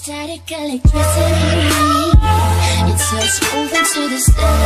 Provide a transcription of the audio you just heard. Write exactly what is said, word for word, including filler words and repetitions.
Static electricity, it's us moving to the stars.